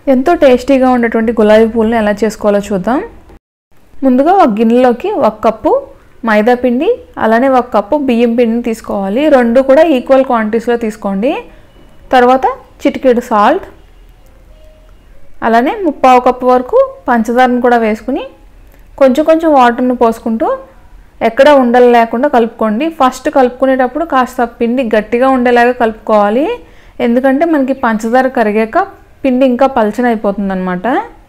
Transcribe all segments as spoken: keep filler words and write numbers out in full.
ఎంతో టేస్టీగా ఉండేటువంటి గులాబీ పూలను ఎలా చేసుకోవాలో చూద్దాం. ముందుగా ఒక గిన్నెలోకి ఒక కప్పు మైదా పిండి అలానే ఒక కప్పు బియ్యం పిండిని తీసుకోవాలి. రెండు కూడా ఈక్వల్ క్వాంటిటీస్లో తీసుకోండి. తర్వాత చిటికెడు సాల్ట్ అలానే ముప్పావు కప్పు వరకు పంచదారను కూడా వేసుకుని కొంచెం కొంచెం వాటర్ని పోసుకుంటూ ఎక్కడ ఉండలు లేకుండా కలుపుకోండి. ఫస్ట్ కలుపుకునేటప్పుడు కాస్త పిండి గట్టిగా ఉండేలాగా కలుపుకోవాలి. ఎందుకంటే మనకి పంచదార కరిగాక పిండి ఇంకా పలచన అయిపోతుంది అన్నమాట.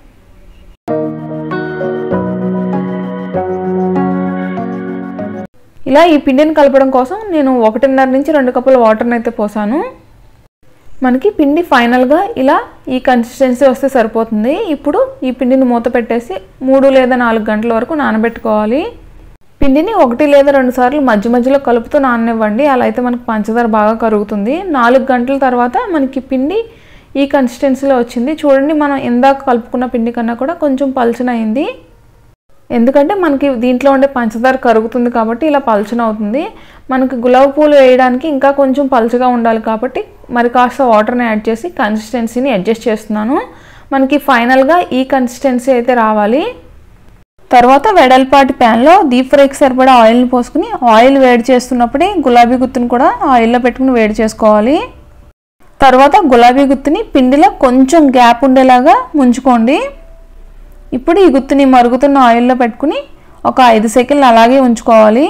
ఇలా ఈ పిండిని కలపడం కోసం నేను ఒకటిన్నర నుంచి రెండు కప్పుల వాటర్ని అయితే పోసాను. మనకి పిండి ఫైనల్గా ఇలా ఈ కన్సిస్టెన్సీ వస్తే సరిపోతుంది. ఇప్పుడు ఈ పిండిని మూత పెట్టేసి మూడు లేదా నాలుగు గంటల వరకు నానబెట్టుకోవాలి. పిండిని ఒకటి లేదా రెండు సార్లు మధ్య మధ్యలో కలుపుతూ నాననివ్వండి. అలా అయితే మనకి పంచదార బాగా కరుగుతుంది. నాలుగు గంటల తర్వాత మనకి పిండి ఈ కన్సిస్టెన్సీలో వచ్చింది. చూడండి, మనం ఇందాక కలుపుకున్న పిండి కన్నా కూడా కొంచెం పలచన అయింది. ఎందుకంటే మనకి దీంట్లో ఉండే పంచదార కరుగుతుంది కాబట్టి ఇలా పలచన అవుతుంది. మనకి గులాబీ పూలు వేయడానికి ఇంకా కొంచెం పలచగా ఉండాలి కాబట్టి మరి కాస్త వాటర్ని యాడ్ చేసి కన్సిస్టెన్సీని అడ్జస్ట్ చేస్తున్నాను. మనకి ఫైనల్గా ఈ కన్సిస్టెన్సీ అయితే రావాలి. తర్వాత వెడల్పాటి ప్యాన్లో డీప్ ఫ్రైకి సరిపడా ఆయిల్ని పోసుకుని ఆయిల్ వేడి చేస్తున్నప్పుడే గులాబీ గుత్తుని కూడా ఆయిల్లో పెట్టుకుని వేడి చేసుకోవాలి. తర్వాత గులాబీ గుత్తుని పిండిలో కొంచెం గ్యాప్ ఉండేలాగా ముంచుకోండి. ఇప్పుడు ఈ గుత్తుని మరుగుతున్న ఆయిల్లో పెట్టుకుని ఒక ఐదు సెకండ్లు అలాగే ఉంచుకోవాలి.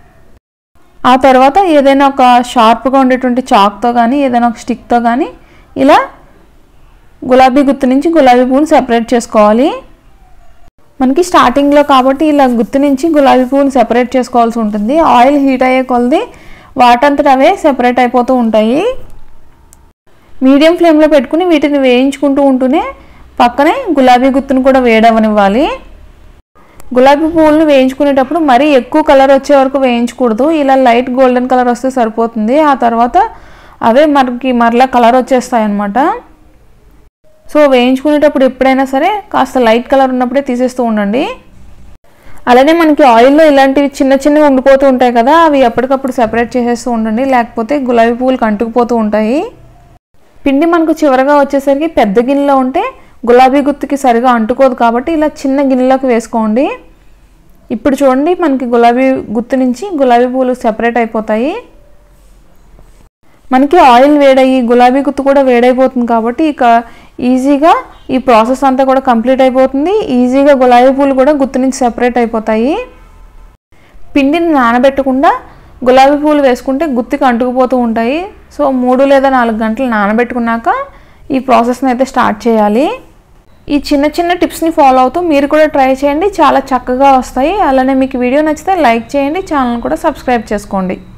ఆ తర్వాత ఏదైనా ఒక షార్ప్గా ఉండేటువంటి చాక్తో కానీ ఏదైనా ఒక స్టిక్తో కానీ ఇలా గులాబీ గుత్తు నుంచి గులాబీ పువ్వుని సెపరేట్ చేసుకోవాలి. మనకి స్టార్టింగ్లో కాబట్టి ఇలా గుత్తు నుంచి గులాబీ పువ్వుని సెపరేట్ చేసుకోవాల్సి ఉంటుంది. ఆయిల్ హీట్ అయ్యే కొలది వాటంతట అవే సెపరేట్ అయిపోతూ ఉంటాయి. మీడియం ఫ్లేమ్లో పెట్టుకుని వీటిని వేయించుకుంటూ ఉంటూనే పక్కనే గులాబీ గుత్తును కూడా వేడవనివ్వాలి. గులాబీ పువ్వులను వేయించుకునేటప్పుడు మరీ ఎక్కువ కలర్ వచ్చే వరకు వేయించకూడదు. ఇలా లైట్ గోల్డెన్ కలర్ వస్తే సరిపోతుంది. ఆ తర్వాత అవే మనకి మరలా కలర్ వచ్చేస్తాయి అన్నమాట. సో వేయించుకునేటప్పుడు ఎప్పుడైనా సరే కాస్త లైట్ కలర్ ఉన్నప్పుడే తీసేస్తూ ఉండండి. అలానే మనకి ఆయిల్లో ఇలాంటివి చిన్న చిన్నవి ఉండిపోతూ ఉంటాయి కదా, అవి ఎప్పటికప్పుడు సెపరేట్ చేసేస్తూ ఉండండి, లేకపోతే గులాబీ పువ్వులు అంటుకుపోతూ ఉంటాయి. పిండి మనకు చివరగా వచ్చేసరికి పెద్ద గిన్నెలో ఉంటే గులాబీ గుత్తుకి సరిగా అంటుకోదు కాబట్టి ఇలా చిన్న గిన్నెలోకి వేసుకోండి. ఇప్పుడు చూడండి, మనకి గులాబీ గుత్తు నుంచి గులాబీ పువ్వులు సెపరేట్ అయిపోతాయి. మనకి ఆయిల్ వేడయ్యి గులాబీ గుత్తు కూడా వేడైపోతుంది కాబట్టి ఇక ఈజీగా ఈ ప్రాసెస్ అంతా కూడా కంప్లీట్ అయిపోతుంది. ఈజీగా గులాబీ పువ్వులు కూడా గుత్తు నుంచి సెపరేట్ అయిపోతాయి. పిండిని నానబెట్టకుండా గులాబీ పువ్వులు వేసుకుంటే గుత్తికి అంటుకుపోతూ ఉంటాయి. సో మూడు లేదా నాలుగు గంటలు నానబెట్టుకున్నాక ఈ ప్రాసెస్ని అయితే స్టార్ట్ చేయాలి. ఈ చిన్న చిన్న టిప్స్ని ఫాలో అవుతూ మీరు కూడా ట్రై చేయండి, చాలా చక్కగా వస్తాయి. అలానే మీకు వీడియో నచ్చితే లైక్ చేయండి, ఛానల్ కూడా సబ్స్క్రైబ్ చేసుకోండి.